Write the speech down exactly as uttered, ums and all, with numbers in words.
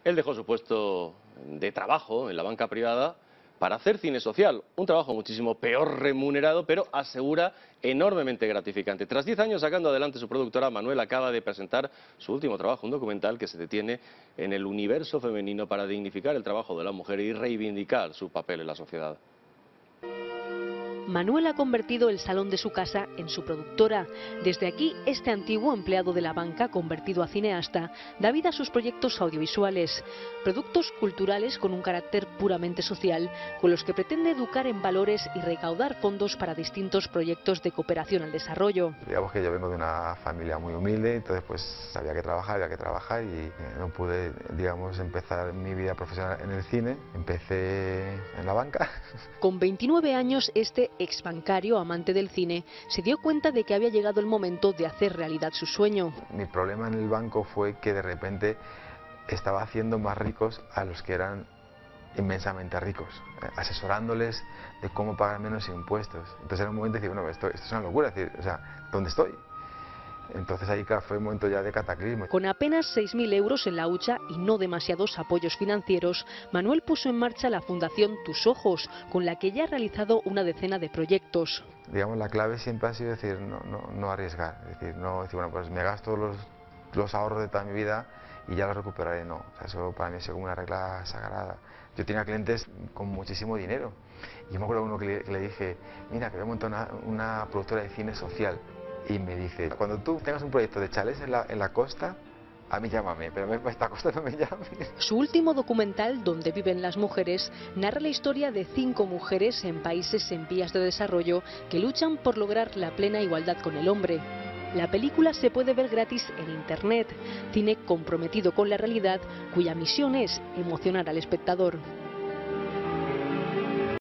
Él dejó su puesto de trabajo en la banca privada para hacer cine social, un trabajo muchísimo peor remunerado, pero asegura enormemente gratificante. Tras diez años sacando adelante su productora, Manuel acaba de presentar su último trabajo, un documental que se detiene en el universo femenino para dignificar el trabajo de la mujer y reivindicar su papel en la sociedad. Manuel ha convertido el salón de su casa en su productora. Desde aquí, este antiguo empleado de la banca, convertido a cineasta, da vida a sus proyectos audiovisuales. Productos culturales con un carácter puramente social, con los que pretende educar en valores y recaudar fondos para distintos proyectos de cooperación al desarrollo. Digamos que yo vengo de una familia muy humilde, entonces pues había que trabajar, había que trabajar y no pude, digamos, empezar mi vida profesional en el cine. Empecé en la banca. Con veintinueve años, este ex bancario, amante del cine, se dio cuenta de que había llegado el momento de hacer realidad su sueño. Mi problema en el banco fue que de repente estaba haciendo más ricos a los que eran inmensamente ricos, eh, asesorándoles de cómo pagar menos impuestos. Entonces era un momento de decir, bueno, esto, esto es una locura, es decir, o sea, ¿dónde estoy? Entonces ahí claro, fue un momento ya de cataclismo. Con apenas seis mil euros en la hucha y no demasiados apoyos financieros, Manuel puso en marcha la Fundación Tus Ojos, con la que ya ha realizado una decena de proyectos. Digamos, la clave siempre ha sido decir, no, no, no arriesgar, es decir, no decir, bueno, pues me gasto los, los ahorros de toda mi vida y ya los recuperaré, no. O sea, eso para mí es como una regla sagrada. Yo tenía clientes con muchísimo dinero y yo me acuerdo de uno que le, que le dije, mira, que voy a montar una, una productora de cine social. Y me dice, cuando tú tengas un proyecto de chalés en la, en la costa, a mí llámame, pero a esta costa no me llames. Su último documental, Donde viven las mujeres, narra la historia de cinco mujeres en países en vías de desarrollo que luchan por lograr la plena igualdad con el hombre. La película se puede ver gratis en internet, cine comprometido con la realidad, cuya misión es emocionar al espectador.